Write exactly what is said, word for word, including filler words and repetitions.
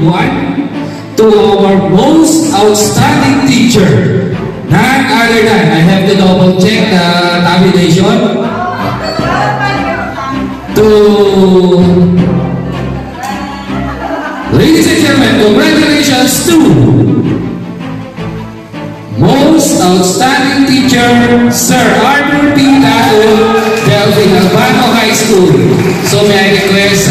one to our most outstanding teacher. None other than, I have to double check the tabulation. To, ladies and gentlemen, congratulations to most outstanding teacher, Sir Arthur P. Tato, Delphine Albano High School. So may I request